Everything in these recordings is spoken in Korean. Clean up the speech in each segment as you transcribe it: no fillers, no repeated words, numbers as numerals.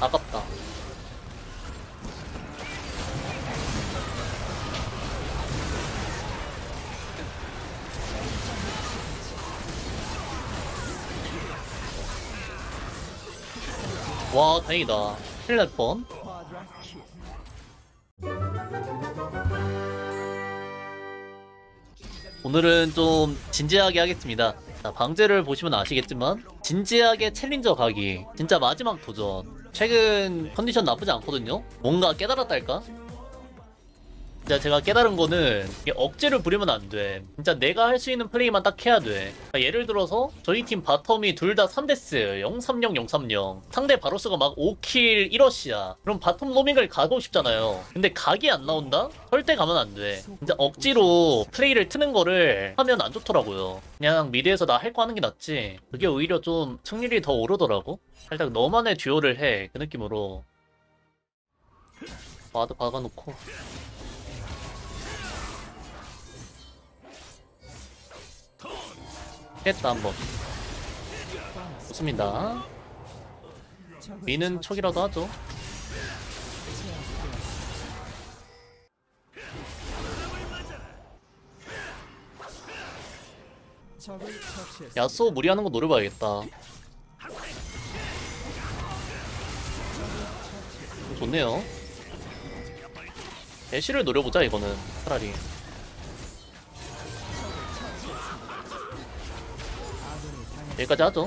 아깝다. 와, 다행이다. 큰일 날 뻔. 오늘은 좀 진지하게 하겠습니다. 자, 방제를 보시면 아시겠지만 진지하게 챌린저 가기 진짜 마지막 도전. 최근 컨디션 나쁘지 않거든요. 뭔가 깨달았달까? 진짜 제가 깨달은 거는 이게 억지를 부리면 안 돼. 진짜 내가 할 수 있는 플레이만 딱 해야 돼. 그러니까 예를 들어서 저희 팀 바텀이 둘 다 3데스 030 030 상대 바로스가 막 5킬 1러시야. 그럼 바텀 로밍을 가고 싶잖아요. 근데 각이 안 나온다? 절대 가면 안 돼. 진짜 억지로 플레이를 트는 거를 하면 안 좋더라고요. 그냥 미드에서 나 할 거 하는 게 낫지. 그게 오히려 좀 승률이 더 오르더라고. 살짝 너만의 듀오를 해. 그 느낌으로 와드 박아놓고 했다 한번. 좋습니다. 미는 척이라도 하죠. 야스오 무리하는 거 노려봐야겠다. 좋네요. 애쉬를 노려보자 이거는 차라리. 여기까지 하죠.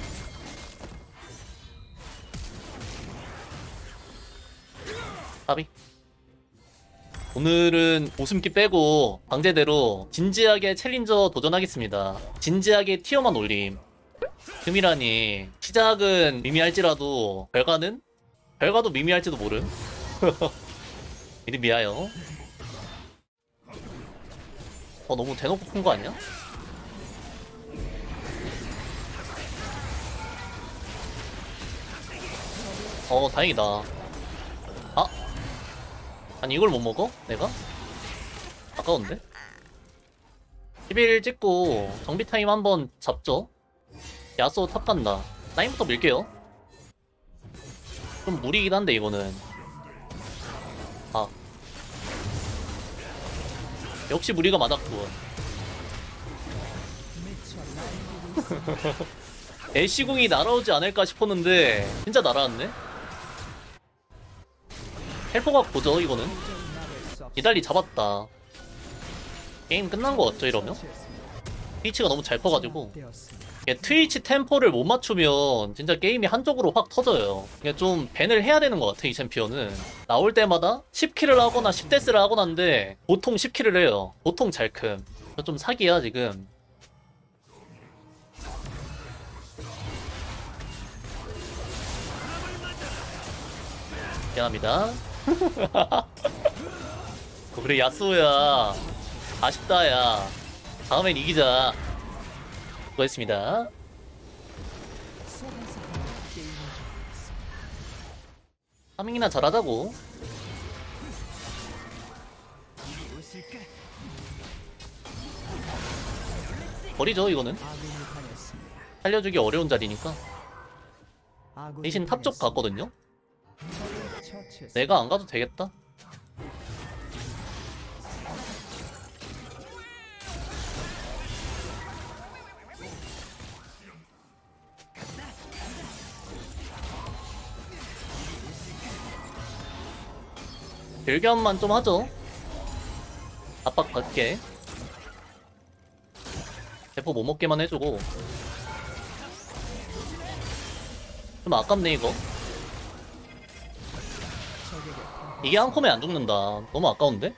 까비. 오늘은 웃음기 빼고 방제대로 진지하게 챌린저 도전하겠습니다. 진지하게 티어만 올림. 금이라니 시작은 미미할지라도 결과도 미미할지도 모름. 미리 미아요. 너무 대놓고 푼 거 아니야? 다행이다. 아? 아니 이걸 못 먹어? 내가? 아까운데? 11 찍고 정비 타임 한번 잡죠. 야스오 탑 간다. 라인부터 밀게요. 좀 무리긴 한데 이거는. 아, 역시 무리가 맞았군. 애쉬궁이 날아오지 않을까 싶었는데 진짜 날아왔네. 헬퍼각 보죠 이거는. 이달리 잡았다. 게임 끝난 거 같죠 이러면? 트위치가 너무 잘 퍼가지고 트위치 템포를 못 맞추면 진짜 게임이 한쪽으로 확 터져요. 좀 밴을 해야 되는 것 같아 이 챔피언은. 나올 때마다 10킬을 하거나 10데스를 하곤 한데 보통 10킬을 해요. 보통 잘큼. 좀 사기야 지금. 미안합니다. 그래 야스오야 아쉽다 야. 다음엔 이기자. 수고했습니다. 파밍이나 잘하자고. 버리죠 이거는. 살려주기 어려운 자리니까. 대신 탑 쪽 갔거든요. 내가 안 가도 되겠다. 딜겸만 좀 하죠. 압박 받게. 대포 못 먹게만 해주고. 좀 아깝네 이거. 이게 한 콤에 안 죽는다. 너무 아까운데?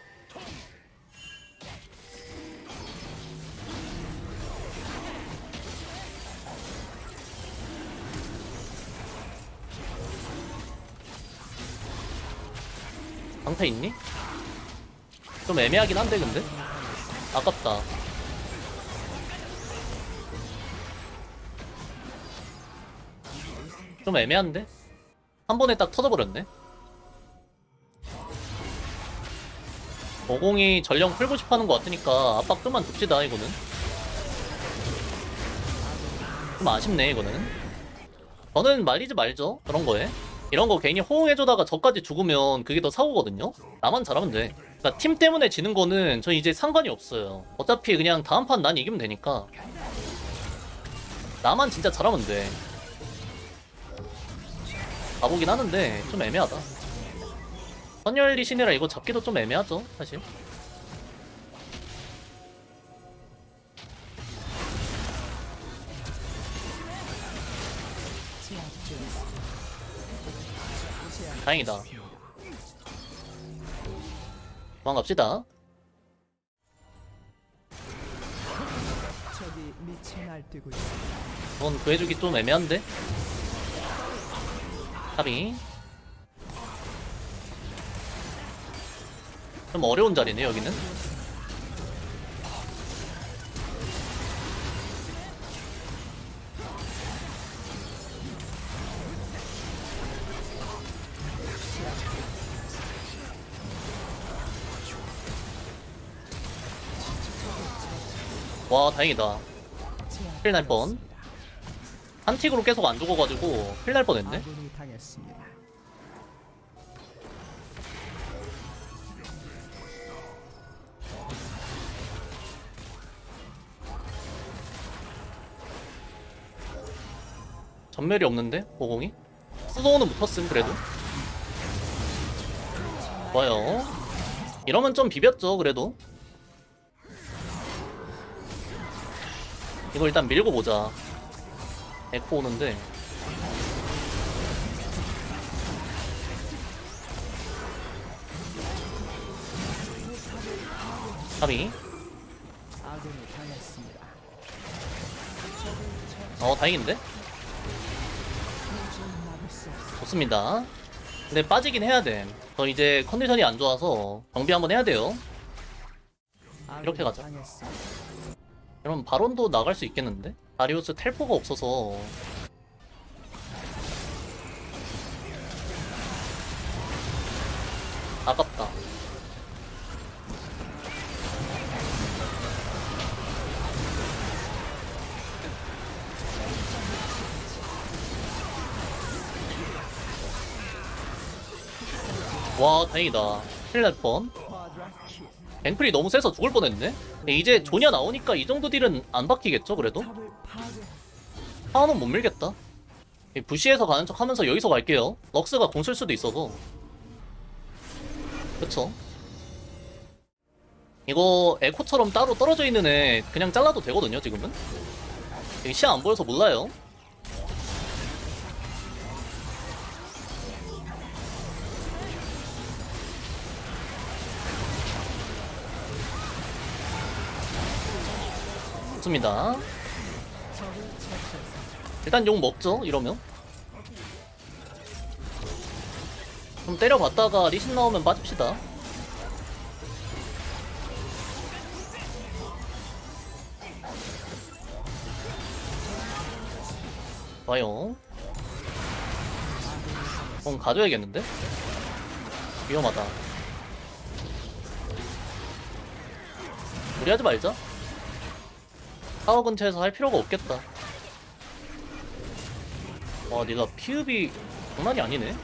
방패 있니? 좀 애매하긴 한데 근데? 아깝다. 좀 애매한데? 한 번에 딱 터져버렸네. 50이 전령 풀고 싶어하는 것 같으니까 압박 좀만 둡시다 이거는. 좀 아쉽네 이거는. 저는 말리지 말죠 그런 거에. 이런 거 괜히 호응해주다가 저까지 죽으면 그게 더 사고거든요? 나만 잘하면 돼. 그러니까 팀 때문에 지는 거는 저 이제 상관이 없어요. 어차피 그냥 다음 판 난 이기면 되니까. 나만 진짜 잘하면 돼. 가보긴 하는데 좀 애매하다. 선열리 신이라 이거 잡기도 좀 애매하죠, 사실. 다행이다. 도망갑시다. 이건 구해주기 좀 애매한데? 합이 좀 어려운 자리네 여기는. 와 다행이다. 힐 날 뻔. 한 틱으로 계속 안 죽어가지고 힐 날 뻔했네. 전멸이 없는데? 보공이? 수도는 붙었음 그래도. 좋아요. 이러면 좀 비볐죠 그래도. 이거 일단 밀고 보자. 에코 오는데 카미. 다행인데? 좋습니다. 근데 빠지긴 해야 돼. 저 이제 컨디션이 안 좋아서 정비 한번 해야 돼요. 이렇게 가자. 그럼 바론도 나갈 수 있겠는데? 다리우스 텔포가 없어서. 아깝다. 와 다행이다. 큰일 날 뻔. 앵플이 너무 세서 죽을 뻔했네. 근데 이제 조냐 나오니까 이 정도 딜은 안 바뀌겠죠 그래도? 파워는 못 밀겠다. 부시에서 가는 척 하면서 여기서 갈게요. 럭스가 공 쓸 수도 있어서. 그쵸? 이거 에코처럼 따로 떨어져 있는 애 그냥 잘라도 되거든요 지금은. 시야 안 보여서 몰라요. 좋습니다. 일단 용 먹죠 이러면. 좀 때려봤다가 리신 나오면 빠집시다. 와요. 가져야겠는데? 위험하다. 무리하지 말자. 타워 근처에서 할 필요가 없겠다. 와 니가 피읍이 장난이 아니네.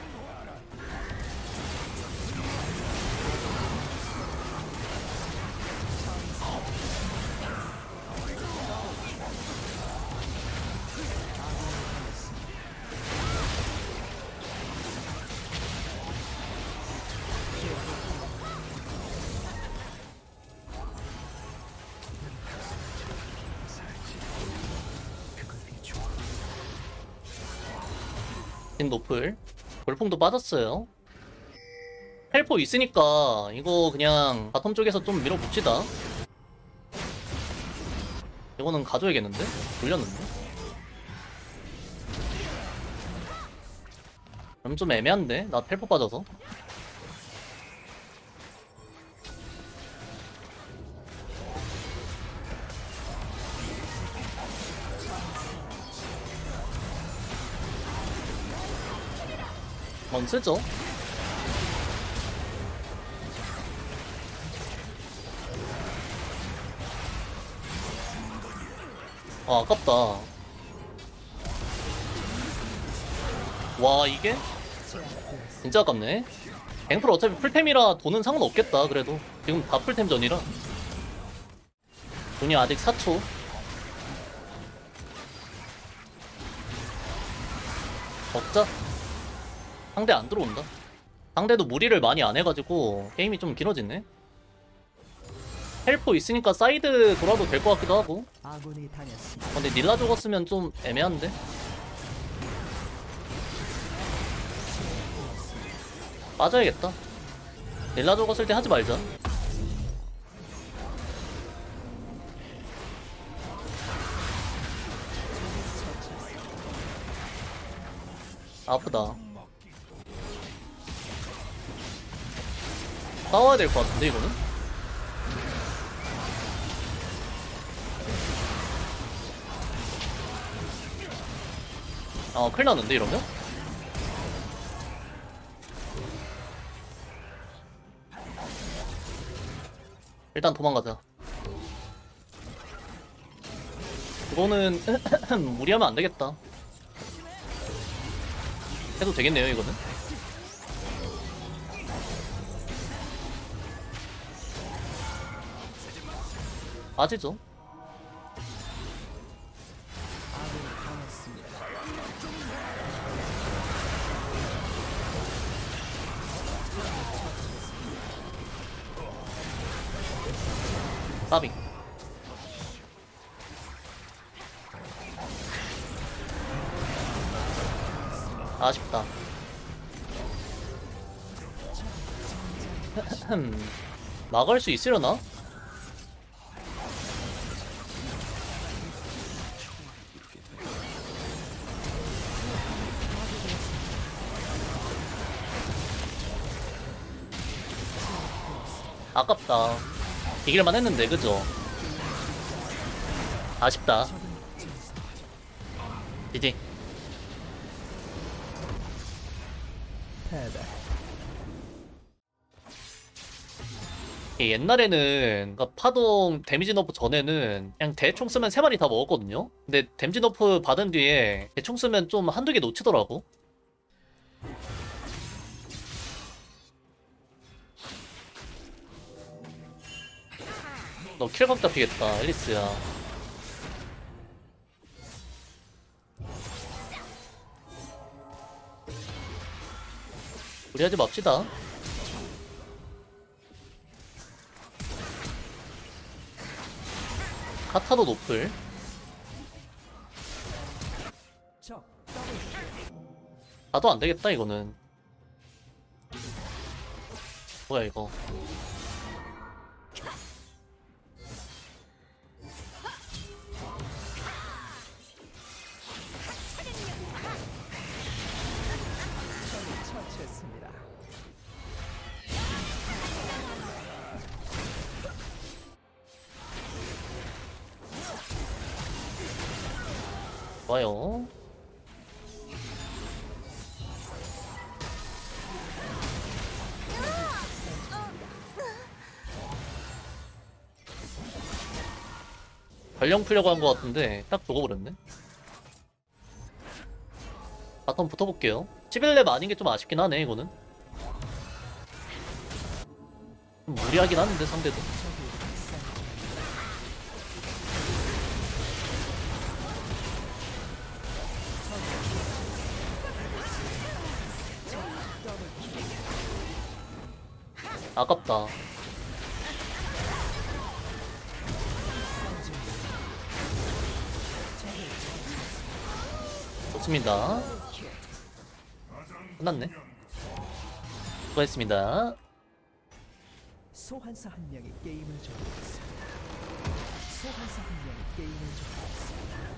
노플 골풍도 빠졌어요. 헬포 있으니까 이거 그냥 바텀 쪽에서 좀 밀어봅시다. 이거는 가져야겠는데? 돌렸는데? 그럼 좀 애매한데? 나 헬포 빠져서. 쓰죠. 아깝다. 와 이게? 진짜 아깝네. 갱플 어차피 풀템이라 돈은 상관없겠다. 그래도 지금 다 풀템 전이라. 돈이 아직 4초. 먹자. 상대 안 들어온다. 상대도 무리를 많이 안 해가지고 게임이 좀 길어지네. 헬포 있으니까 사이드 돌아도 될 것 같기도 하고. 근데 닐라 죽었으면 좀 애매한데. 빠져야겠다. 닐라 죽었을 때 하지 말자. 아프다. 싸워야 될 것 같은데 이거는? 아 큰일 났는데 이러면? 일단 도망가자. 이거는 무리하면 안 되겠다. 해도 되겠네요 이거는. 빠지죠. 까비. 아쉽다. 막을 수 있으려나? 아깝다. 이길만 했는데 그죠? 아쉽다. GG. 옛날에는 그러니까 파동 데미지 너프 전에는 그냥 대충 쓰면 3마리 다 먹었거든요. 근데 데미지 너프 받은 뒤에 대충 쓰면 좀 한두 개 놓치더라고. 너 킬각 잡히겠다 앨리스야. 우리 하지 맙시다. 카타도 노플. 나도 안 되겠다 이거는. 뭐야 이거. 좋아요. 전령 풀려고 한 것 같은데 딱 죽어버렸네. 바텀 붙어볼게요. 11렙 아닌 게 좀 아쉽긴 하네 이거는. 좀 무리하긴 하는데 상대도. 아깝다. 좋습니다. 끝났네. 수고했습니다. 소환사 한 명이 게임을 종료했습니다. 소환사 한 명이 게임을 종료했습니다.